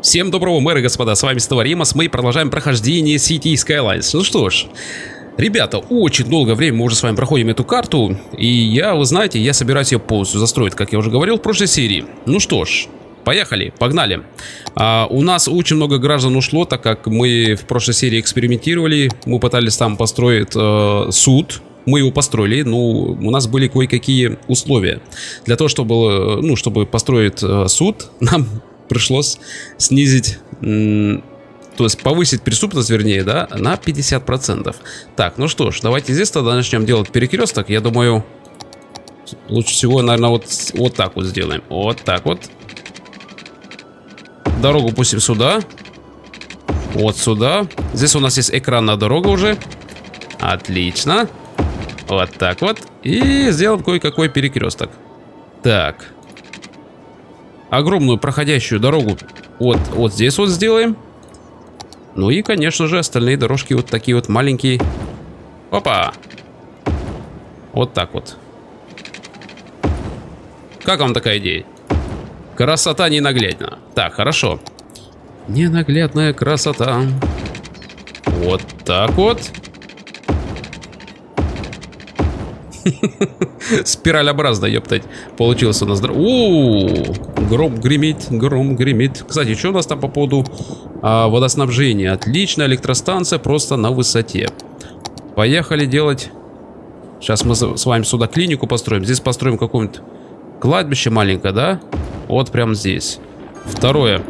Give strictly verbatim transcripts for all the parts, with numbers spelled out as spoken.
Всем доброго мэра, господа, с вами снова Римас, мы продолжаем прохождение Cities Skylines. Ну что ж, ребята, очень долгое время мы уже с вами проходим эту карту, и я, вы знаете, я собираюсь ее полностью застроить, как я уже говорил в прошлой серии. Ну что ж, поехали, погнали. А, у нас очень много граждан ушло, так как мы в прошлой серии экспериментировали, мы пытались там построить э, суд. Мы его построили, но у нас были кое-какие условия. Для того, чтобы, ну, чтобы построить э, суд, нам пришлось снизить, то есть повысить преступность, вернее, да, на пятьдесят процентов. Так, ну что ж, давайте здесь тогда начнем делать перекресток. Я думаю, лучше всего, наверное, вот, вот так вот сделаем. Вот так вот. Дорогу пустим сюда. Вот сюда. Здесь у нас есть экранная дорога уже. Отлично. Вот так вот. И сделаем кое-какой перекресток. Так. Огромную проходящую дорогу вот, вот здесь вот сделаем. Ну и, конечно же, остальные дорожки вот такие вот маленькие. Опа! Вот так вот. Как вам такая идея? Красота ненаглядна. Так, хорошо. Ненаглядная красота. Вот так вот. Спиралеобразно, ёптать. Получилось у нас. О, гром гремит, гром гремит. Кстати, что у нас там по поводу а, водоснабжения? Отлично, электростанция просто на высоте. Поехали делать. Сейчас мы с вами сюда клинику построим. Здесь построим какое-нибудь кладбище маленькое, да? Вот прямо здесь. Второе.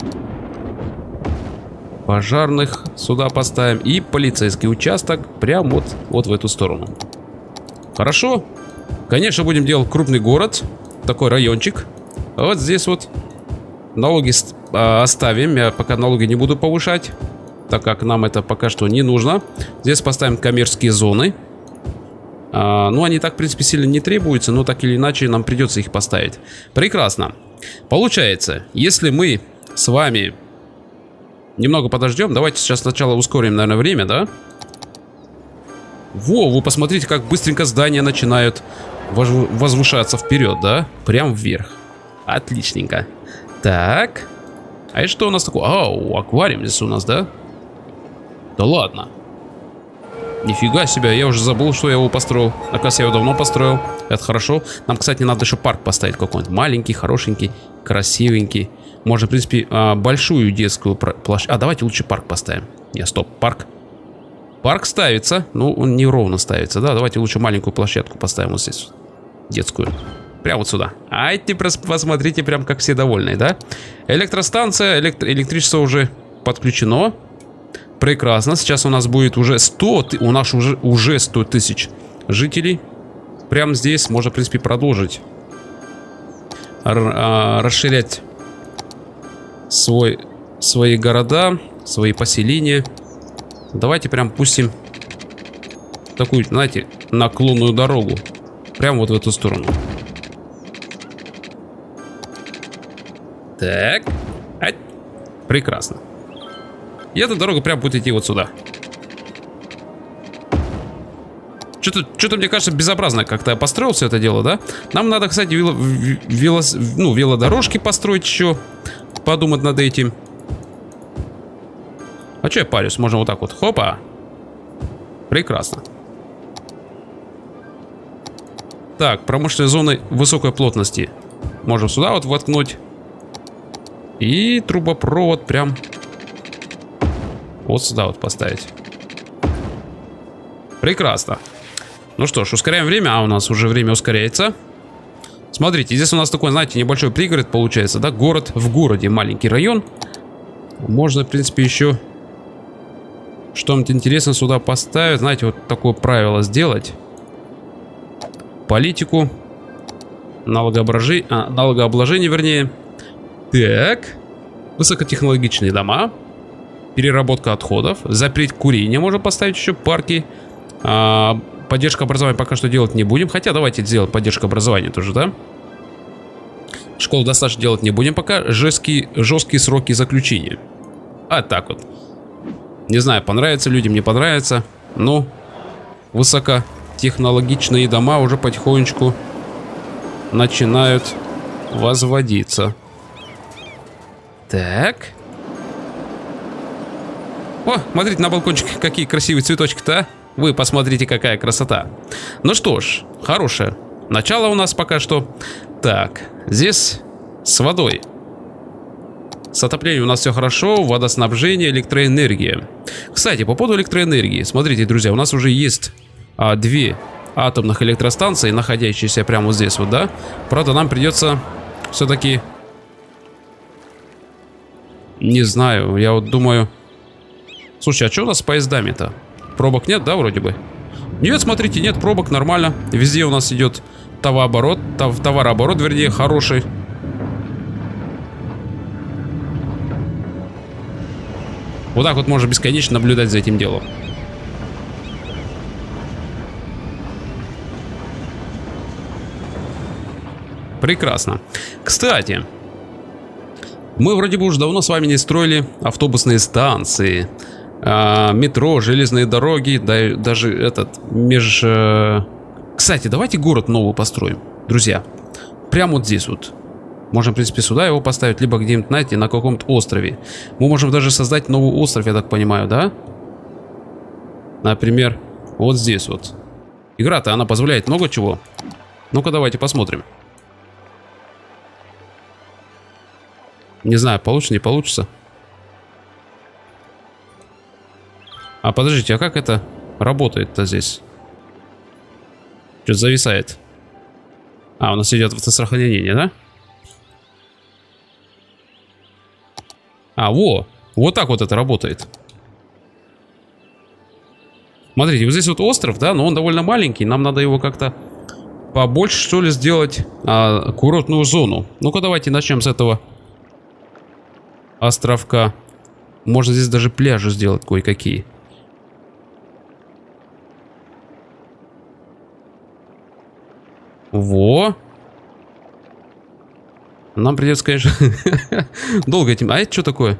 Пожарных сюда поставим. И полицейский участок прямо вот, вот в эту сторону. Хорошо. Конечно, будем делать крупный город. Такой райончик. Вот здесь вот налоги оставим. Я пока налоги не буду повышать, так как нам это пока что не нужно. Здесь поставим коммерческие зоны. а, Ну, они так, в принципе, сильно не требуются, но так или иначе нам придется их поставить. Прекрасно. Получается, если мы с вами немного подождем. Давайте сейчас сначала ускорим, наверное, время, да? Во, вы посмотрите, как быстренько здания начинают возвышаться вперед, да? Прям вверх. Отличненько. Так. А это что у нас такое? Ау, аквариум здесь у нас, да? Да ладно. Нифига себе, я уже забыл, что я его построил. Оказывается, я его давно построил. Это хорошо. Нам, кстати, надо еще парк поставить какой-нибудь. Маленький, хорошенький, красивенький. Можно, в принципе, большую детскую площадь. А, давайте лучше парк поставим. Не, стоп, парк. Парк ставится, но он не ровно ставится, да? Давайте лучше маленькую площадку поставим вот здесь, детскую. Прямо вот сюда. Айте, посмотрите, прям как все довольны, да? Электростанция, электро электричество уже подключено. Прекрасно, сейчас у нас будет уже сто, у нас уже, уже сто тысяч жителей. Прямо здесь можно, в принципе, продолжить расширять свой, свои города, свои поселения. Давайте прям пустим такую, знаете, наклонную дорогу. Прям вот в эту сторону. Так. Ать. Прекрасно. И эта дорога прям будет идти вот сюда. Что-то, что-то мне кажется, безобразно как-то я построил все это дело, да? Нам надо, кстати, вело, вело, ну, велодорожки построить еще. Подумать над этим. А что я парюсь? Можно вот так вот. Хопа. Прекрасно. Так, промышленные зоны высокой плотности. Можем сюда вот воткнуть. И трубопровод прям вот сюда вот поставить. Прекрасно. Ну что ж, ускоряем время. А у нас уже время ускоряется. Смотрите, здесь у нас такой, знаете, небольшой пригород получается, да? Город в городе, маленький район. Можно, в принципе, еще что-нибудь интересное сюда поставить. Знаете, вот такое правило сделать. Политику. Налогообложение, а, налогообложение, вернее. Так. Высокотехнологичные дома. Переработка отходов. Запреть курение можно поставить еще. Парки. А, поддержка образования пока что делать не будем. Хотя давайте сделаем поддержку образования тоже, да? Школу достаточно делать не будем пока. Жесткие, жесткие сроки заключения. А так вот. Не знаю, понравится людям, не понравится. Но высокотехнологичные дома уже потихонечку начинают возводиться. Так. О, смотрите, на балкончике какие красивые цветочки-то, а? Вы посмотрите, какая красота. Ну что ж, хорошее начало у нас пока что. Так, здесь с водой. С отоплением у нас все хорошо, водоснабжение, электроэнергия. Кстати, по поводу электроэнергии. Смотрите, друзья, у нас уже есть а, две атомных электростанции, находящиеся прямо вот здесь вот, да? Правда, нам придется все-таки... Не знаю, я вот думаю... Слушай, а что у нас с поездами-то? Пробок нет, да, вроде бы? Нет, смотрите, нет пробок, нормально. Везде у нас идет товарооборот, тов товарооборот, вернее, хороший. Вот так вот можно бесконечно наблюдать за этим делом. Прекрасно. Кстати, мы вроде бы уже давно с вами не строили автобусные станции, э, метро, железные дороги, да, даже этот меж... Э... Кстати, давайте город новый построим, друзья. Прямо вот здесь вот. Можем, в принципе, сюда его поставить, либо где-нибудь, знаете, на каком-то острове. Мы можем даже создать новый остров, я так понимаю, да? Например, вот здесь вот. Игра-то, она позволяет много чего. Ну-ка, давайте посмотрим. Не знаю, получится, не получится. А, подождите, а как это работает-то здесь? Что-то зависает. А, у нас идет автосохранение, да? А, во! Вот так вот это работает. Смотрите, вот здесь вот остров, да, но он довольно маленький. Нам надо его как-то побольше, что ли, сделать а, курортную зону. Ну-ка, давайте начнем с этого островка. Можно здесь даже пляжи сделать кое-какие. Во! Нам придется, конечно, долго этим... А это что такое?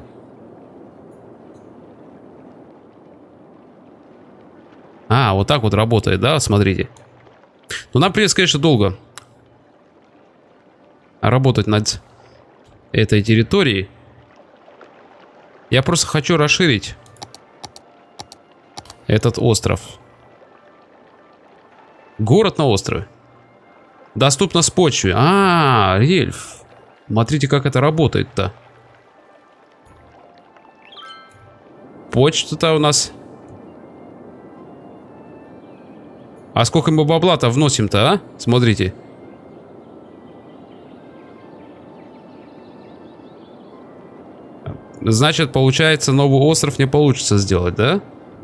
А, вот так вот работает, да? Смотрите. Ну, нам придется, конечно, долго работать над этой территорией. Я просто хочу расширить этот остров. Город на острове. Доступно с почвы. А, рельеф. Смотрите, как это работает-то. Почта-то у нас... А сколько мы бабла-то вносим-то, а? Смотрите. Значит, получается, новый остров не получится сделать, да?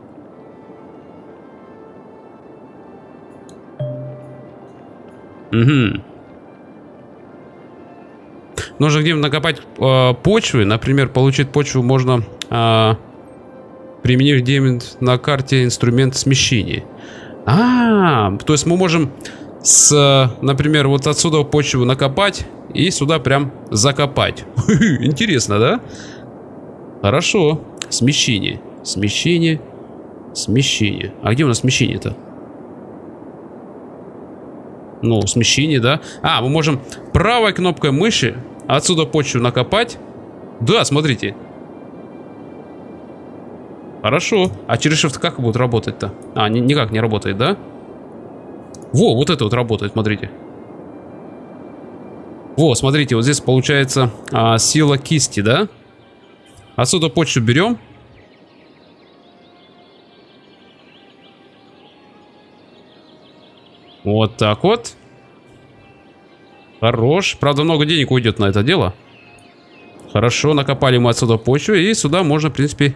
Угу. Нужно где-нибудь накопать э, почвы. Например, получить почву можно, э, применив где-нибудь на карте инструмент смещения. А, то есть мы можем, с, например, вот отсюда почву накопать и сюда прям закопать. Интересно, да? Хорошо. Смещение. Смещение. Смещение. А где у нас смещение-то? Ну, смещение, да? А, мы можем правой кнопкой мыши отсюда почву накопать. Да, смотрите. Хорошо. А через Shift как будет работать-то? А, ни никак не работает, да? Во, вот это вот работает, смотрите. Во, смотрите, вот здесь получается а, сила кисти, да? Отсюда почву берем. Вот так вот. Хорош. Правда, много денег уйдет на это дело. Хорошо, накопали мы отсюда почву. И сюда можно, в принципе...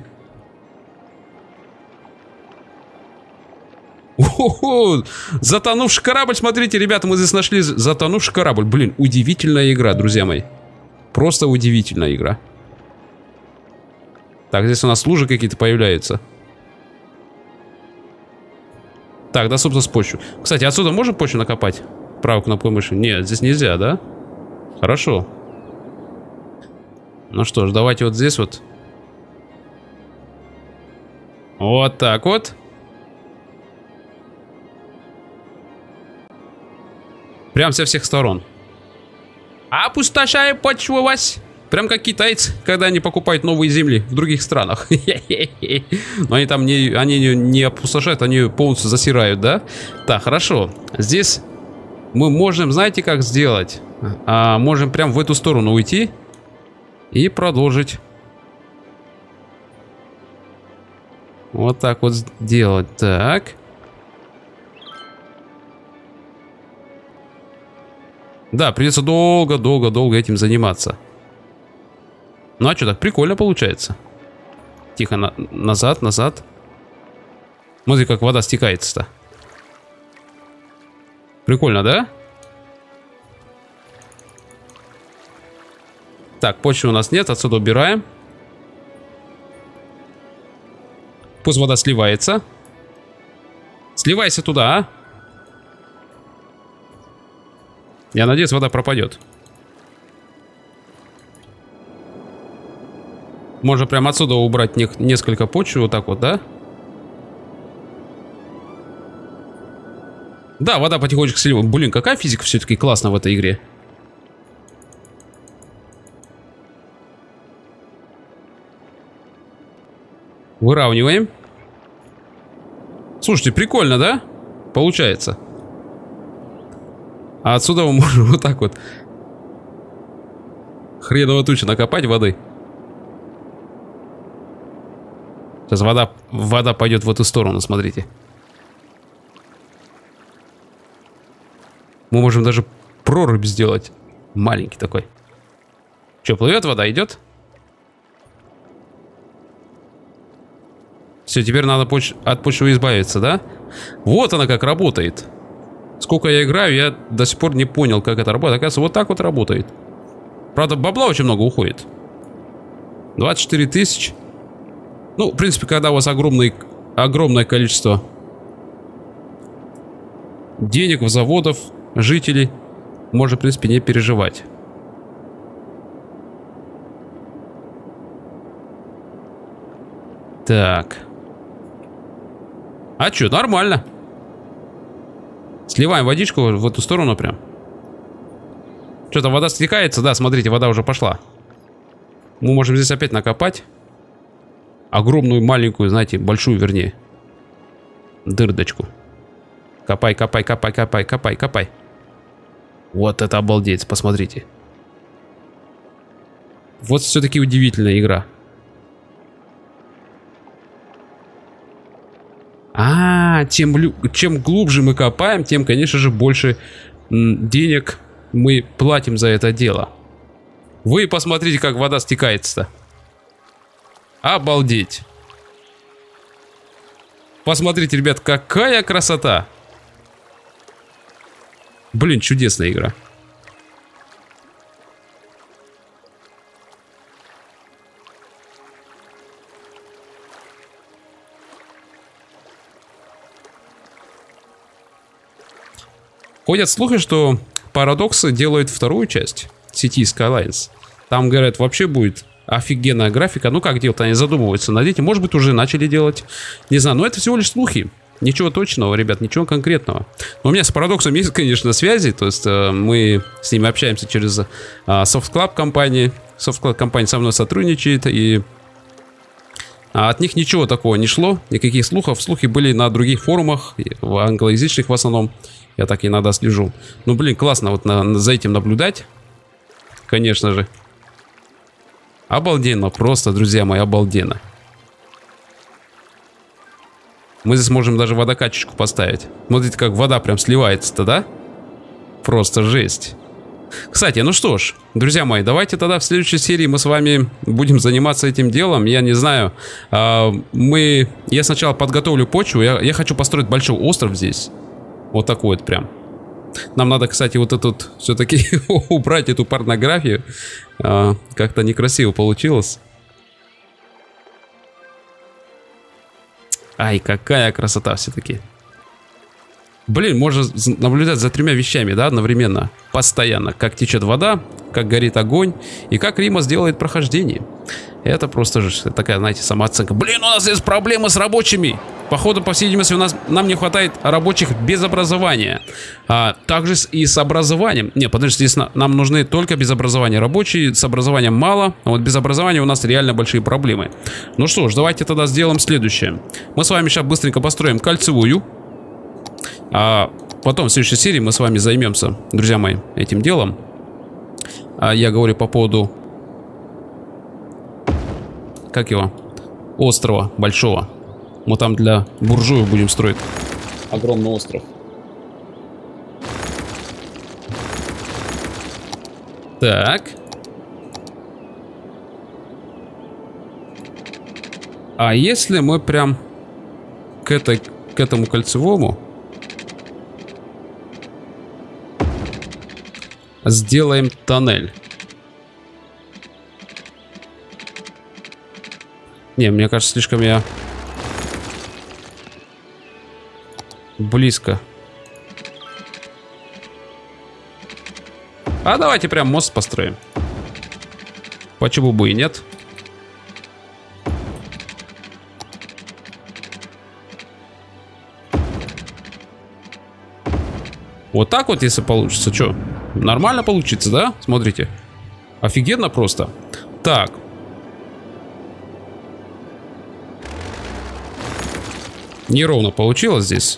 О-хо-хо! Затонувший корабль. Смотрите, ребята, мы здесь нашли затонувший корабль. Блин, удивительная игра, друзья мои. Просто удивительная игра. Так, здесь у нас лужи какие-то появляются. Так, доступно с почвы. Кстати, отсюда можно почву накопать? Правой кнопкой мыши? Нет, здесь нельзя, да? Хорошо. Ну что ж, давайте вот здесь вот. Вот так вот. Прям со всех сторон. Опустошаем почву вас. Прям как китайцы, когда они покупают новые земли в других странах. Но они там не, они не опустошают, они полностью засирают, да? Так, хорошо. Здесь мы можем, знаете, как сделать? А, можем прям в эту сторону уйти и продолжить. Вот так вот сделать. Так. Да, придется долго-долго-долго этим заниматься. Ну а что, так прикольно получается. Тихо, на назад, назад. Смотри, как вода стекается-то. Прикольно, да? Так, почвы у нас нет, отсюда убираем. Пусть вода сливается. Сливайся туда, а? Я надеюсь, вода пропадет. Можно прямо отсюда убрать не несколько почв, вот так вот, да? Да, вода потихонечку сливается. Блин, какая физика все-таки классная в этой игре. Выравниваем. Слушайте, прикольно, да? Получается. А отсюда мы можем вот так вот хреново тучу накопать воды. Сейчас вода, вода пойдет в эту сторону, смотрите. Мы можем даже прорубь сделать. Маленький такой. Что, плывет вода, идет? Все, теперь надо поч от почвы избавиться, да? Вот она как работает. Сколько я играю, я до сих пор не понял, как это работает. Оказывается, вот так вот работает. Правда, бабла очень много уходит. двадцать четыре тысячи. Ну, в принципе, когда у вас огромный, огромное количество денег, в заводов, жителей, можно, в принципе, не переживать. Так. А что, нормально. Сливаем водичку в эту сторону прям. Что-то вода стекается. Да, смотрите, вода уже пошла. Мы можем здесь опять накопать. Огромную, маленькую, знаете, большую, вернее. Дырдочку. Копай, копай, копай, копай, копай, копай. Вот это обалдеть, посмотрите. Вот все-таки удивительная игра. А, тем, чем глубже мы копаем, тем, конечно же, больше денег мы платим за это дело. Вы посмотрите, как вода стекается-то. Обалдеть. Посмотрите, ребят, какая красота. Блин, чудесная игра. Ходят слухи, что Paradox делают вторую часть сети Skylines. Там, говорят, вообще будет офигенная графика. Ну как делать, они задумываются над этим. Может быть, уже начали делать. Не знаю, но это всего лишь слухи. Ничего точного, ребят, ничего конкретного. Но у меня с Paradox есть, конечно, связи. То есть э, мы с ними общаемся через э, Soft Club компании. Soft Club компания со мной сотрудничает. И а от них ничего такого не шло. Никаких слухов. Слухи были на других форумах. В англоязычных в основном. Я так иногда слежу. Ну, блин, классно вот на, за этим наблюдать. Конечно же. Обалденно, просто, друзья мои, обалденно. Мы здесь можем даже водокачечку поставить. Смотрите, как вода прям сливается-то, да? Просто жесть. Кстати, ну что ж, друзья мои, давайте тогда в следующей серии мы с вами будем заниматься этим делом. Я не знаю, мы... Я сначала подготовлю почву. Я, я хочу построить большой остров здесь. Вот такой вот прям. Нам надо, кстати, вот этот все-таки убрать эту порнографию. А, как-то некрасиво получилось. Ай, какая красота все-таки. Блин, можно наблюдать за тремя вещами, да, одновременно. Постоянно. Как течет вода, как горит огонь и как Римас делает прохождение. Это просто же такая, знаете, самооценка. Блин, у нас есть проблемы с рабочими. Походу, по всей видимости, у нас нам не хватает рабочих без образования. А, также с, и с образованием. Не, подождите, здесь на, нам нужны только без образования рабочие. С образованием мало. А вот без образования у нас реально большие проблемы. Ну что ж, давайте тогда сделаем следующее. Мы с вами сейчас быстренько построим кольцевую. А потом в следующей серии мы с вами займемся, друзья мои, этим делом. А я говорю по поводу... Как его? Острова большого. Мы там для буржуев будем строить огромный остров. Так. А если мы прям к, этой, к этому кольцевому сделаем тоннель? Не, мне кажется, слишком я близко. А давайте прям мост построим. Почему бы и нет? Вот так вот, если получится. Что? Нормально получится, да? Смотрите. Офигенно просто. Так. Неровно получилось здесь.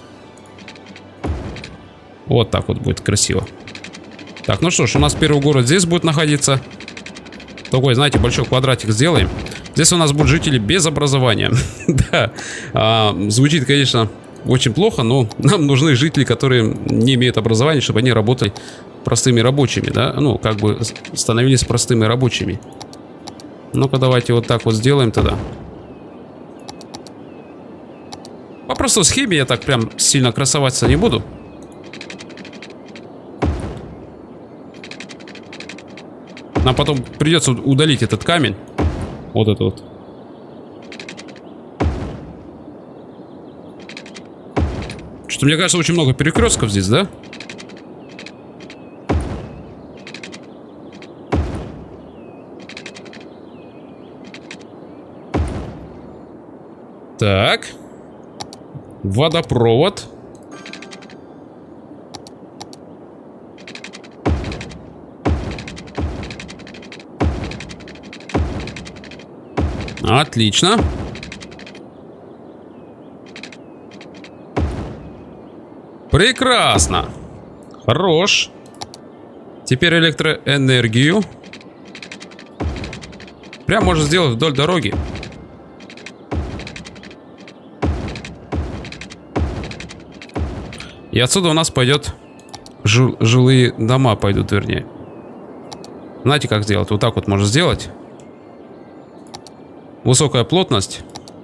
Вот так вот будет красиво. Так, ну что ж, у нас первый город здесь будет находиться. Такой, знаете, большой квадратик сделаем. Здесь у нас будут жители без образования. Да, а, звучит, конечно, очень плохо, но нам нужны жители, которые не имеют образования, чтобы они работали простыми рабочими, да? Ну, как бы становились простыми рабочими. Ну-ка, давайте вот так вот сделаем тогда. По простой схеме я так прям сильно красоваться не буду. Нам потом придется удалить этот камень. Вот это вот. Что-то, мне кажется, очень много перекрестков здесь, да? Так. Водопровод. Отлично. Прекрасно. Хорош. Теперь электроэнергию. Прям можно сделать вдоль дороги. И отсюда у нас пойдет жил, жилые дома пойдут, вернее. Знаете, как сделать? Вот так вот можно сделать. Высокая плотность.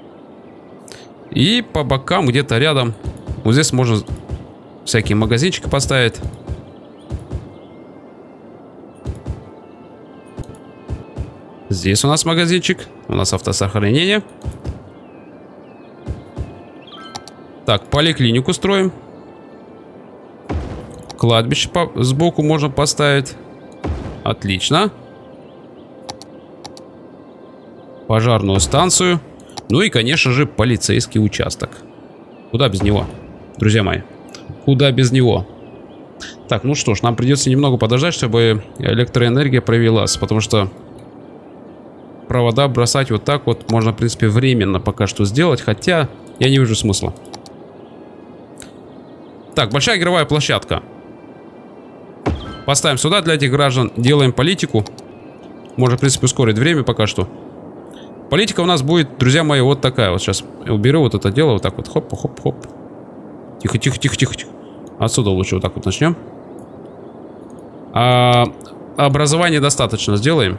И по бокам где-то рядом. Вот здесь можно всякие магазинчики поставить. Здесь у нас магазинчик. У нас автосохранение. Так, поликлинику строим. Кладбище по сбоку можно поставить. Отлично. Пожарную станцию. Ну и, конечно же, полицейский участок. Куда без него, друзья мои? Куда без него? Так, ну что ж, нам придется немного подождать, чтобы электроэнергия провелась. Потому что провода бросать вот так вот можно, в принципе, временно пока что сделать. Хотя я не вижу смысла. Так, большая игровая площадка. Поставим сюда для этих граждан. Делаем политику. Можно, в принципе, ускорить время пока что. Политика у нас будет, друзья мои, вот такая. Вот сейчас уберу вот это дело. Вот так вот. Хоп-хоп-хоп. Тихо, тихо, тихо, тихо, тихо. Отсюда лучше вот так вот начнем. А, образование достаточно сделаем.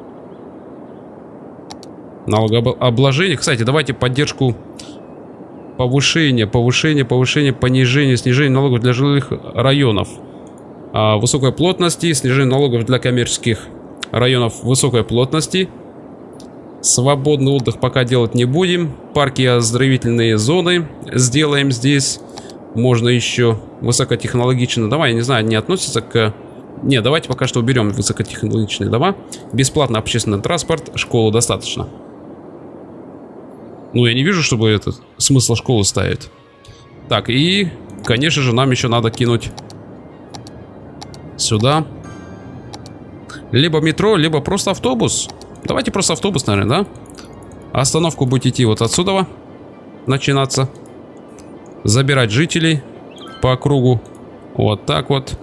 Налогообложение. Кстати, давайте поддержку повышения, повышения, повышения, понижения, снижения налогов для жилых районов. А, высокой плотности, снижение налогов для коммерческих районов высокой плотности. Свободный отдых пока делать не будем. Парки и оздоровительные зоны сделаем здесь. Можно еще высокотехнологичные дома. Я не знаю, не относятся к... Не, давайте пока что уберем высокотехнологичные дома. Бесплатный общественный транспорт, школу достаточно. Ну, я не вижу, чтобы этот смысл школы ставить. Так, и, конечно же, нам еще надо кинуть сюда либо метро, либо просто автобус. Давайте просто автобус, наверное, да? Остановку будет идти вот отсюда начинаться. Забирать жителей по кругу. Вот так вот.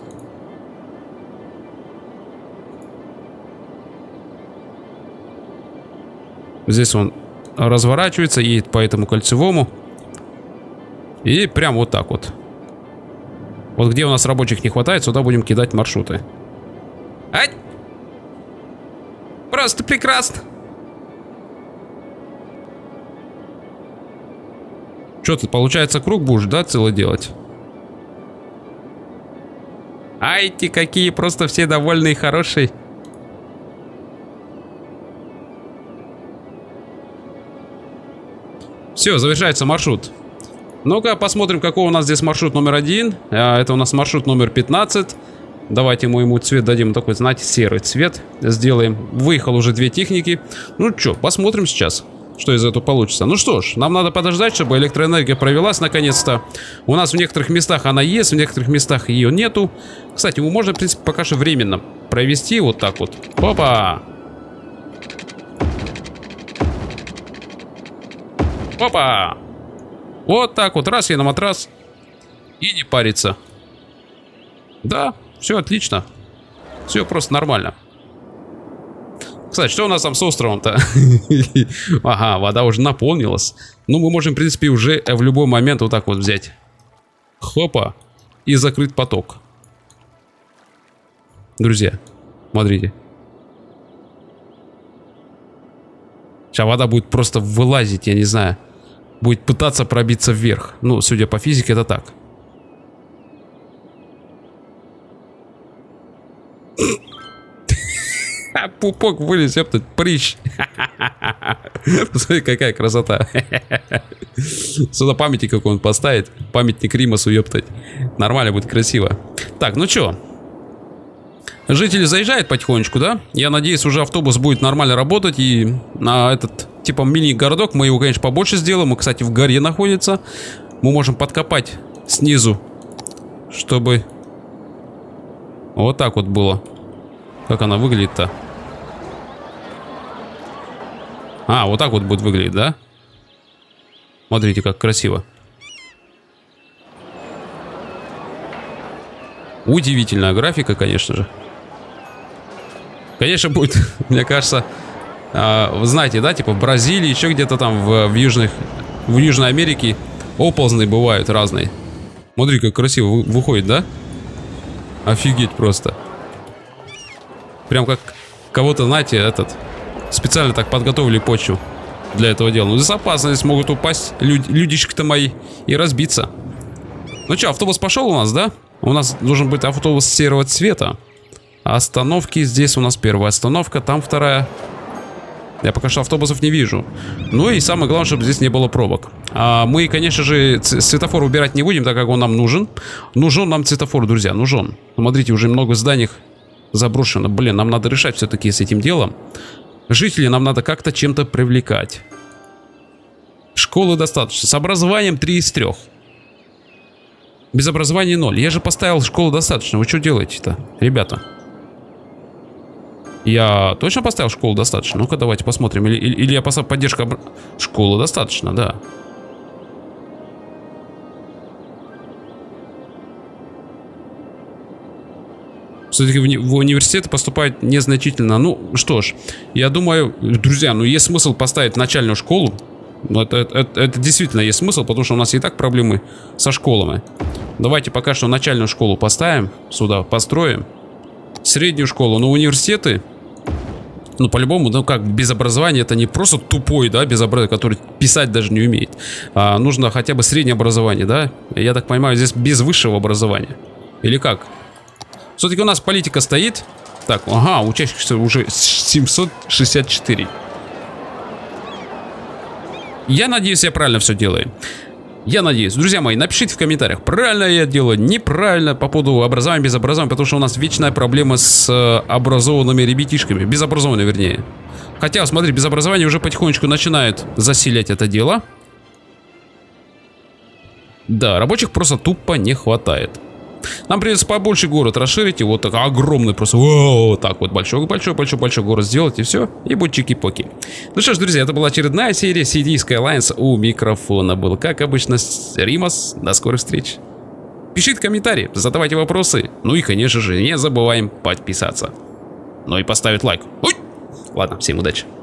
Здесь он разворачивается, едет по этому кольцевому. И прям вот так вот. Вот где у нас рабочих не хватает, сюда будем кидать маршруты. Ать! Просто прекрасно! Что ты, получается, круг будешь, да, целый делать? Ай-ти, какие просто все довольные и хорошие. Все, завершается маршрут. Ну-ка, посмотрим, какой у нас здесь маршрут номер один. Это у нас маршрут номер пятнадцать. Давайте мы ему цвет дадим такой, знаете, серый цвет. Сделаем. Выехал уже две техники. Ну что, посмотрим сейчас, что из этого получится. Ну что ж, нам надо подождать, чтобы электроэнергия провелась наконец-то. У нас в некоторых местах она есть, в некоторых местах ее нету. Кстати, его можно, в принципе, пока что временно провести вот так вот. Опа! Опа! Вот так вот, раз я на матрас. И не париться. Да, все отлично. Все просто нормально. Кстати, что у нас там с островом-то? Ага, вода уже наполнилась. Ну, мы можем, в принципе, уже в любой момент вот так вот взять. Хопа. И закрыть поток. Друзья, смотрите. Сейчас вода будет просто вылазить, я не знаю. Будет пытаться пробиться вверх. Ну, судя по физике, это так. Пупок вылез, ёптать, прыщ. Посмотри, какая красота. Сюда памятник какой он поставит. Памятник Римасу, ёптать. Нормально будет, красиво. Так, ну чё? Жители заезжают потихонечку, да? Я надеюсь, уже автобус будет нормально работать. И на этот, типа, мини-городок мы его, конечно, побольше сделаем. Он, кстати, в горе находится. Мы можем подкопать снизу, чтобы вот так вот было. Как она выглядит-то? А, вот так вот будет выглядеть, да? Смотрите, как красиво. Удивительная графика, конечно же. Конечно, будет, мне кажется, э, вы знаете, да, типа в Бразилии, еще где-то там в, в, южных, в Южной Америке оползны бывают разные. Смотри, как красиво вы, выходит, да? Офигеть просто. Прям как кого-то, знаете, этот... Специально так подготовили почву для этого дела. Ну, здесь опасность, могут упасть люд, людишки-то мои и разбиться. Ну что, автобус пошел у нас, да? У нас должен быть автобус серого цвета. Остановки здесь у нас первая остановка, там вторая. Я пока что автобусов не вижу. Ну и самое главное, чтобы здесь не было пробок. А мы, конечно же, светофор убирать не будем, так как он нам нужен. Нужен нам светофор, друзья, нужен. Смотрите, уже много зданий заброшено. Блин, нам надо решать все-таки с этим делом. Жителей нам надо как-то чем-то привлекать. Школы достаточно. С образованием три из трех. Без образования ноль. Я же поставил школу достаточно. Вы что делаете-то, ребята? Я точно поставил школу достаточно? Ну-ка, давайте посмотрим. Или, или, или я поставил поддержка обр... Школы достаточно, да. Все-таки в, в университеты поступает незначительно. Ну, что ж, я думаю, друзья, ну есть смысл поставить начальную школу. Ну, это, это, это действительно есть смысл, потому что у нас и так проблемы со школами. Давайте пока что начальную школу поставим сюда, построим. Среднюю школу, но университеты, ну, по-любому, ну, как без образования, это не просто тупой, да, безобразие, который писать даже не умеет. А нужно хотя бы среднее образование, да. Я так понимаю, здесь без высшего образования. Или как? Все-таки у нас политика стоит. Так, ага, учащихся уже семьсот шестьдесят четыре. Я надеюсь, я правильно все делаю. Я надеюсь. Друзья мои, напишите в комментариях, правильно я делаю, неправильно по поводу образования, без образования, потому что у нас вечная проблема с образованными ребятишками. Безобразованными, вернее. Хотя, смотри, без образования уже потихонечку начинают заселять это дело. Да, рабочих просто тупо не хватает. Нам придется побольше город расширить, и вот так огромный просто, вот так вот большой-большой-большой-большой город сделать, и все, и будет чики-поки. Ну что ж, друзья, это была очередная серия си ди Skylines, у микрофона был, как обычно, Римас. До скорых встреч. Пишите комментарии, задавайте вопросы, ну и, конечно же, не забываем подписаться. Ну и поставить лайк. Ой! Ладно, всем удачи.